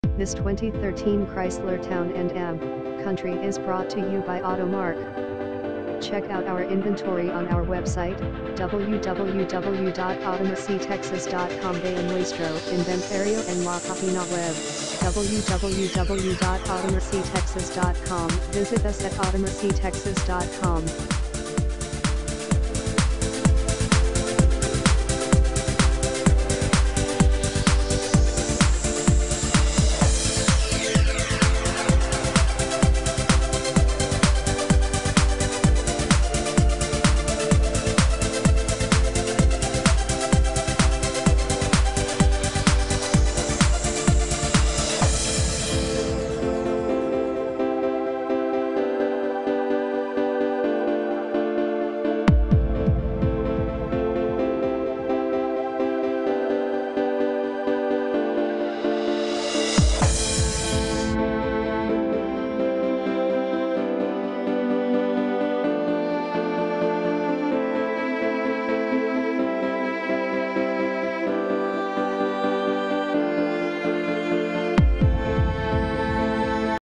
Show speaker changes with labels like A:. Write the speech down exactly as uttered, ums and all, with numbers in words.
A: This twenty thirteen Chrysler Town and M Country is brought to you by Automerc. Check out our inventory on our website, w w w dot automerc texas dot com. De nuestro inventario en la página web, w w w dot automerc texas dot com. Visit us at automerc texas dot com.